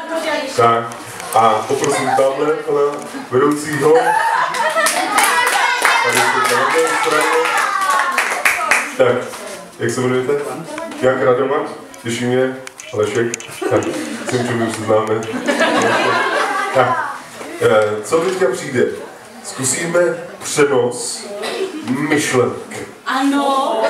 Tak. A poprosím tamhle pana vedoucího. Tady jste na jedné straně. Tak, jak se jmenujete? Jak Radovan? Těší mě. Alešek. Tak, Simčo, my už se známe. Tak, co teďka přijde? Zkusíme přenos myšlenek. Ano.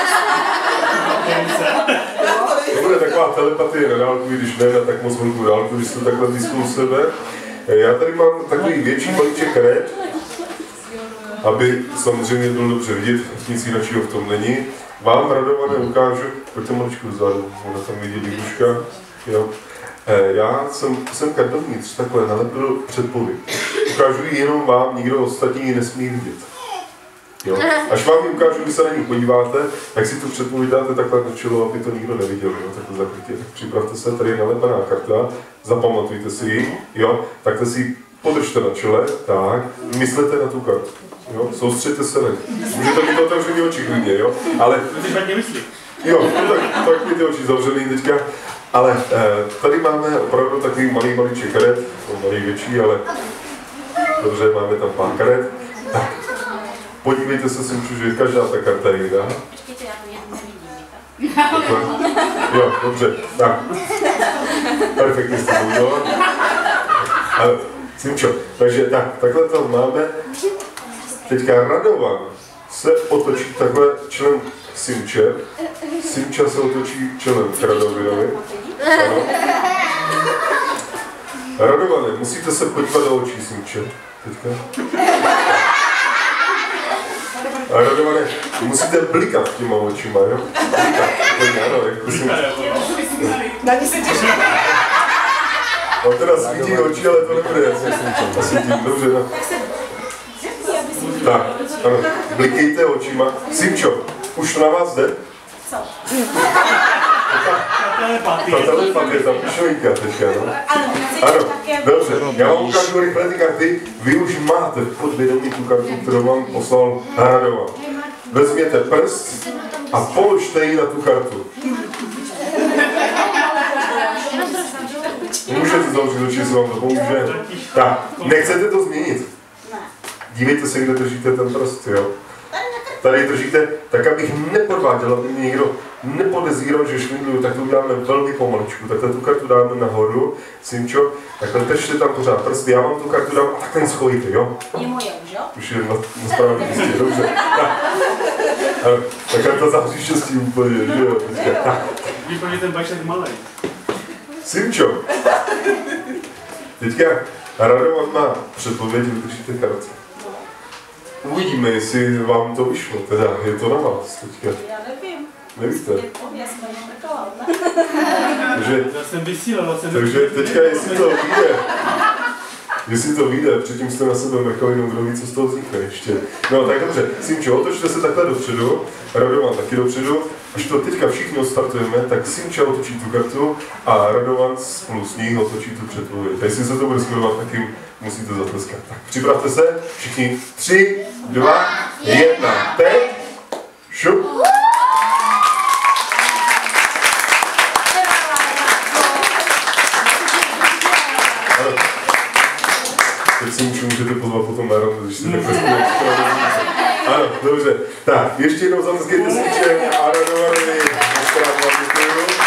To bude taková telepatie na dálku, když ne na tak moc velkou dálku, když jste takhle blízko u sebe. Já tady mám takový větší balíček karet, aby samozřejmě bylo dobře vidět, nic jiného v tom není. Vám, Radované, ukážu, pojďte maličku vzadu, ona tam vidí výbuška. Jo. Já jsem dovnitř takhle nalepil předpověď. Ukážu ji jenom vám, nikdo ostatní ji nesmí vidět. Jo. Až vám ji ukážu, když se na ní podíváte, tak si tu předpověď dáte takhle na čelo, aby to nikdo neviděl. Jo. Takhle zakrytě. Tak připravte se, tady je nalepená karta, zapamatujte si ji, jo. Takhle si ji podržte na čele, tak, myslete na tu kartu. Jo. Soustřeďte se na ní. Můžete mít otevřený oči klidně, jo. Ale... Jo, tak mi ty oči zavřený teďka. Ale tady máme opravdu takový malý karet, malý větší, ale dobře, máme tam pár karet. Tak, podívejte se, Simču, že každá ta karta je jiná. Počkejte, já to nevidím. Jo, dobře, tak. Perfektně jste to udělal. Simčo, takže takhle to máme. Teďka Radovan se otočí takhle členem Simče. Simča se otočí čelem k Radovinovi. Ano. Radované, musíte se podívat do očí Simče. Teďka. A Radované, musíte blikat těma očima, jo? Blikat. Ano, jako Simče. On teda svítí oči, ale to nebude asi tím, dobře, no. Tak, ano, blikejte očima. Simčo, už to na vás jde? Co? Ta telepatie, ta pišovinka teďka, no. Ano, dobře, já vám ukážu rychle ty karty. Vy už máte v podvědomí tu kartu, kterou vám poslal Radovan. Vezměte prst a položte ji na tu kartu. Můžete zavřít oči, jestli vám to pomůže. Tak, nechcete to změnit? Dívejte se, kde držíte ten prst, jo. Tady držíte, tak abych nepodváděl, aby mě někdo nepodezíral, že švindluju, tak to uděláme velmi pomaličku. Takhle tu kartu dáme nahoru, Simčo, takhle držte tam pořád prsty, já vám tu kartu dám a tak ten schojíte, jo? Je moje už, jo? Už je na správném místě, dobře. Ta karta září štěstí úplně, že jo? Výpadně ten baček malej. Simčo, teďka Radovan má předpověď, vydržíte karty. Uvidíme, jestli vám to vyšlo, teda je to na vás teďka. Já nevím. Nevíte? Já jsem netrkala, ne? Takže teďka, jestli to vyjde, předtím jste na sebe mrkali, no kdo ví, co z toho vznikne ještě. No tak dobře, Simčo, otočte se takhle dopředu, Radovan taky dopředu, až to teďka všichni odstartujeme, tak Simča otočí tu kartu a Radovan spolu s ní otočí tu předpověď. Jestli se to bude shodovat, tak jim musíte zatleskat. Tak připravte se, všichni 3, 2, 1, teď, šup. Teď si můžete pozvat potom na rande, když si takhle spolu. Ano, dobře. Tak, ještě jednou zatleskejte Simče a Radovanovi. Děkuji.